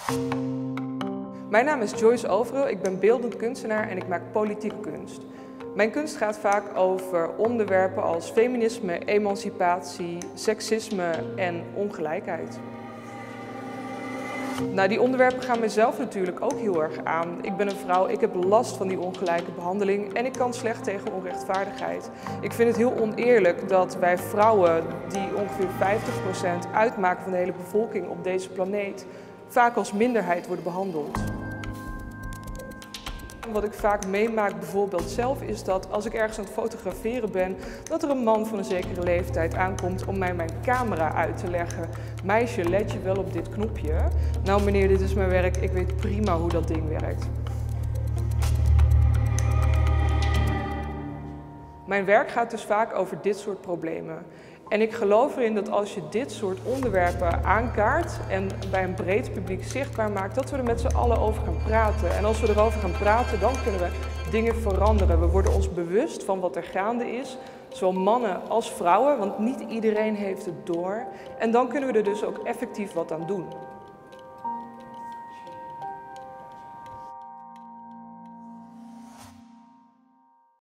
Mijn naam is Joyce Overel, ik ben beeldend kunstenaar en ik maak politieke kunst. Mijn kunst gaat vaak over onderwerpen als feminisme, emancipatie, seksisme en ongelijkheid. Nou, die onderwerpen gaan mezelf natuurlijk ook heel erg aan. Ik ben een vrouw, ik heb last van die ongelijke behandeling en ik kan slecht tegen onrechtvaardigheid. Ik vind het heel oneerlijk dat wij vrouwen, die ongeveer 50% uitmaken van de hele bevolking op deze planeet, vaak als minderheid worden behandeld. Wat ik vaak meemaak bijvoorbeeld zelf is dat als ik ergens aan het fotograferen ben, dat er een man van een zekere leeftijd aankomt om mij mijn camera uit te leggen. Meisje, let je wel op dit knopje? Nou meneer, dit is mijn werk, ik weet prima hoe dat ding werkt. Mijn werk gaat dus vaak over dit soort problemen. En ik geloof erin dat als je dit soort onderwerpen aankaart en bij een breed publiek zichtbaar maakt, dat we er met z'n allen over gaan praten. En als we erover gaan praten, dan kunnen we dingen veranderen. We worden ons bewust van wat er gaande is, zowel mannen als vrouwen, want niet iedereen heeft het door. En dan kunnen we er dus ook effectief wat aan doen.